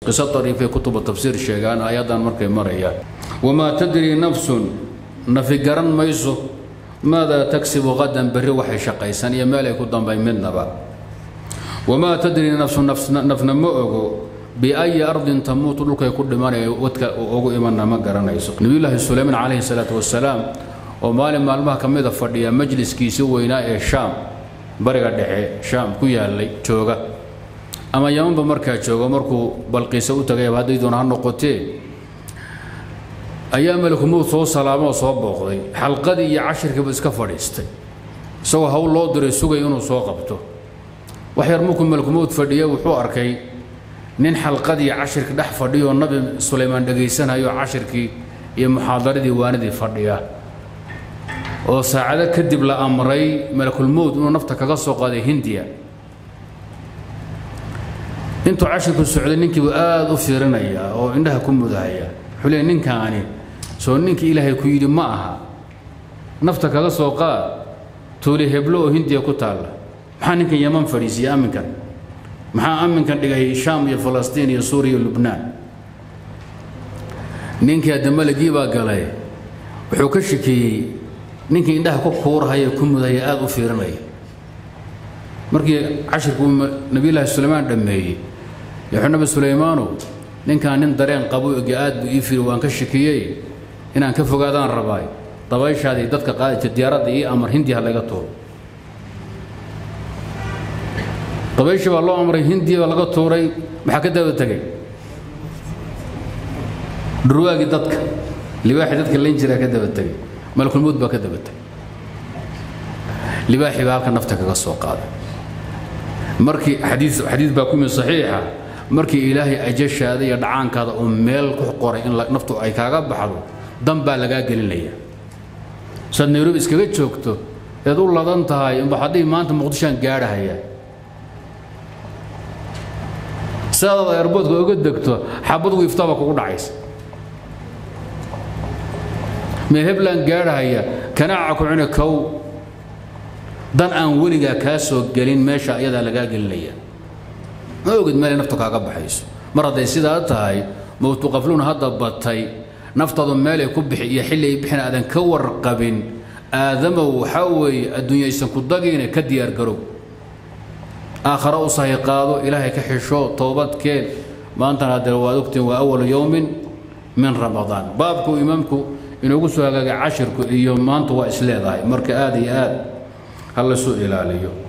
قصة طريفة كتب التفسير شيغان آيات مركي مريا وما تدري نفس نفقرن ميسو ماذا تكسب غدا بري وحي شقيسان يا مالك قدام بين منبا وما تدري نفس نمؤغو بأي أرض تموت لك يكون ماني ودك أوغو إيماننا ما قرنيسو نبي الله سليمان عليه الصلاة والسلام ومال مالما كميدا فرديا مجلس كيسو ويناء الشام برغا دحي شام كو يالي جوغا أما يوم بمركا جوغا مركو بلقيس u tagay haday doon han noqotee ayaa malakuu soo salaamo soo booqday xalqadii iyo 10 ba iska fadhiistay soo hawl loo diray sugay inuu soo qabto wax yar markuu malakuu fadhiyay wuxuu arkay nin xalqadii 10 dhex fadhiyo nabi Suleymaan dhageysanayo 10kii iyo muhaadaradii waanadii fadhiya oo saacada kadib la amray malakul mawt inuu nafta kaga soo qaaday Hindiya انتو عاشركو السعودي نينكي آد أفيرنايا أو عندها كم مذاهيا حلي نينكا عني سو نينكي إلهي كويدي معها نفتك هذا سوقا تولي هبلو هندية كتالا محا نينكي يمن فريسي آمن كان محا آمن كان لغاية الشام يا فلسطين يا سوريا يا لبنان نينكي أدمال جيبا قالاي وحوكشكي نينكي عندها كورها يا كم مذاهيا آد أفيرنايا مركي 10 نبي الله سليمان دمي يا نبي سليمان نين كان نين درين قبو قاد بيفير وان كشكيي ان ان كفغادان رباي طبيشادي ددك قادت ديارada ii amar hindiya laga tooro طبيش والله امر hindiya laga tooray waxa ka daba tagay druwaagi dadka libaaxi dadka leen jira ka daba tagay malkul mud ba ka daba tagay libaaxi baa ka nafta kaga soo qaaday markii xadiis baa ku mid saxiixa markii ilaahay ajashaada iyo dhacaankaada oo meel ku qoray in naftu ay kaaga baxdo dan baa laga gelinaya sad Nairobi iskaga joogto eed u ladan tahay in baxadii maanta Muqdisho gaarahaya saada airport uga degto xabad wiiftaba kugu dhacaysa ma heblan gaarahaya kanaaca ku cuna kow dan aan weliga ka soo galin meesha ayada laga gelinaya ma ogid meel naftu kaaga baxayso mar haday sidaa tahay mawtu qafluna hadda batay naftadu meel ay ku bixiyo xilli ay bixin aadan ka warqabin aadama waxa weey adduunyaysan ku dagiina ka diyaar garow aakhara u sahiqaado ilaahay ka xisho toobad keen maanta hadda waa ogtiin waa awwal yawmin min ramadaan baabku imaamku inuu soo hagaaga 10 iyo maanta waa isleedahay marka aad iyo aad هلا سوء إلى